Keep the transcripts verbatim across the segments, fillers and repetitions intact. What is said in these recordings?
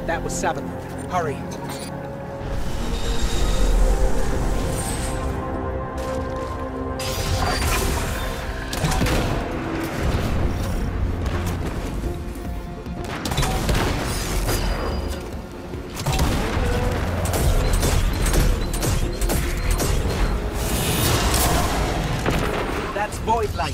That was Savathun. Hurry. That's Void Light.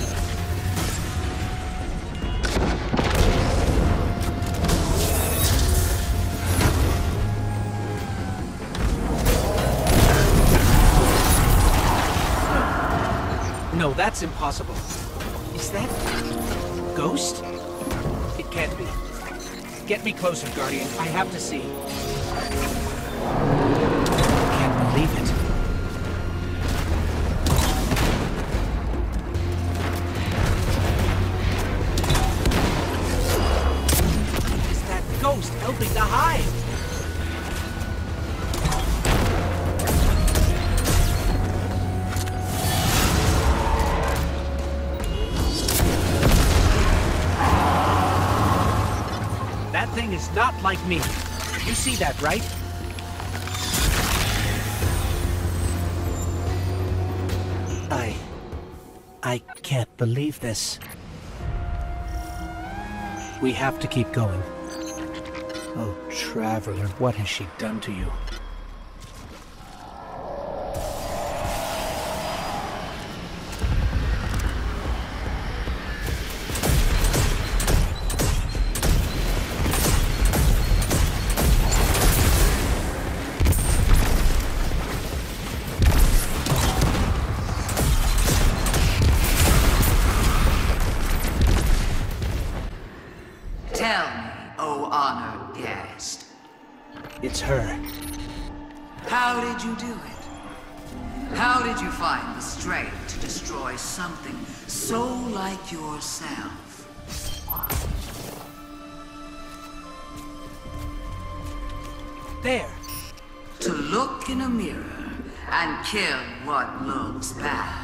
No, that's impossible. Is that... Ghost? It can't be. Get me closer, Guardian. I have to see. Can't believe it. Is that ghost helping the Hive? That thing is not like me. You see that, right? I... I can't believe this. We have to keep going. Oh, Traveler, what has she done to you? Tell me, O honored guest. It's her. How did you do it? How did you find the strength to destroy something so like yourself? There! To look in a mirror and kill what looks back.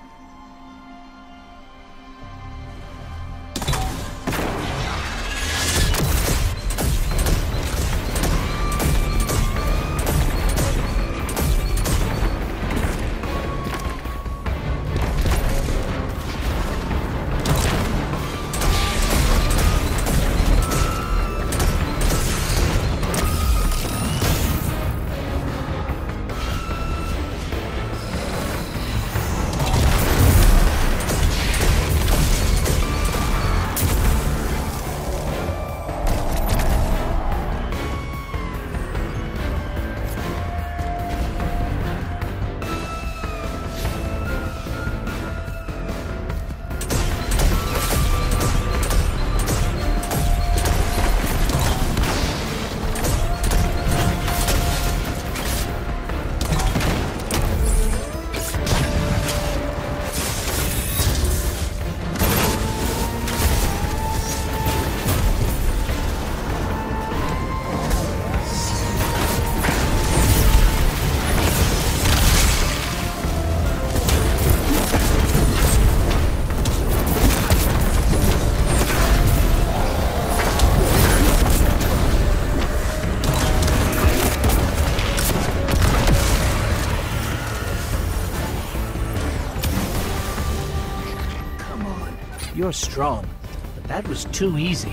You're strong, but that was too easy.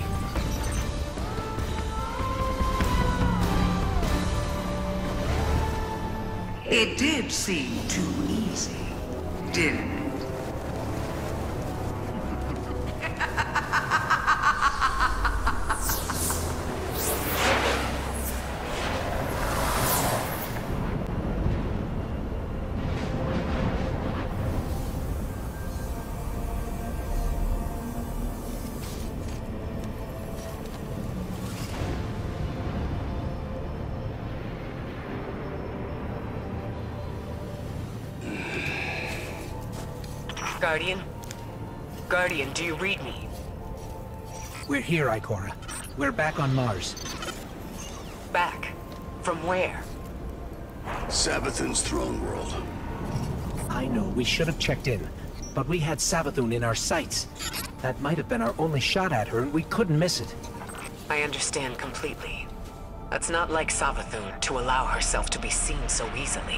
It did seem too easy, didn't it? Guardian? Guardian, do you read me? We're here, Ikora. We're back on Mars. Back? From where? Savathun's throne world. I know, we should have checked in. But we had Savathun in our sights. That might have been our only shot at her, and we couldn't miss it. I understand completely. It's not like Savathun to allow herself to be seen so easily.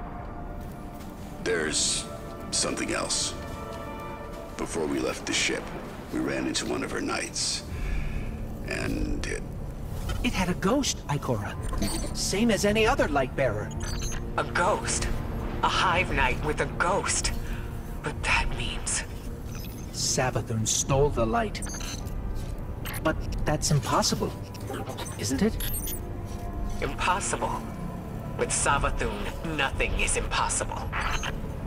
There's something else. Before we left the ship, we ran into one of her knights. And it... It had a ghost, Ikora. Same as any other light bearer. A ghost? A Hive Knight with a ghost? But that means... Savathun stole the light. But that's impossible, isn't it? Impossible. With Savathun, nothing is impossible.